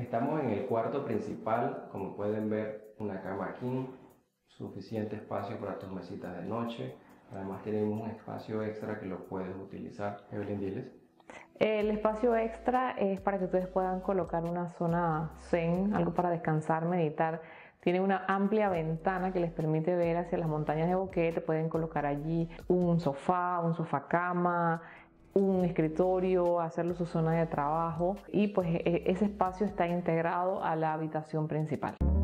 Estamos en el cuarto principal, como pueden ver, una cama king, suficiente espacio para tus mesitas de noche. Además tenemos un espacio extra que lo puedes utilizar. Evelyn, diles. El espacio extra es para que ustedes puedan colocar una zona zen, algo para descansar, meditar. Tiene una amplia ventana que les permite ver hacia las montañas de Boquete. Pueden colocar allí un sofá cama, un escritorio, hacerlo su zona de trabajo y pues ese espacio está integrado a la habitación principal.